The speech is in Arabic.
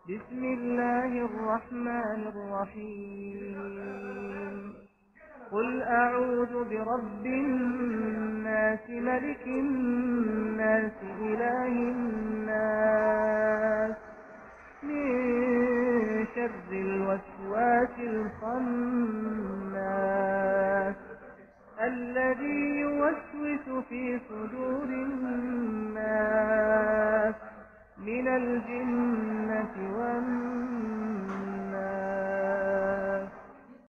بسم الله الرحمن الرحيم قل أعوذ برب الناس ملك الناس إله الناس من شر الوسواس الخناس الذي يوسوس في صدور الناس من الجنة والناس.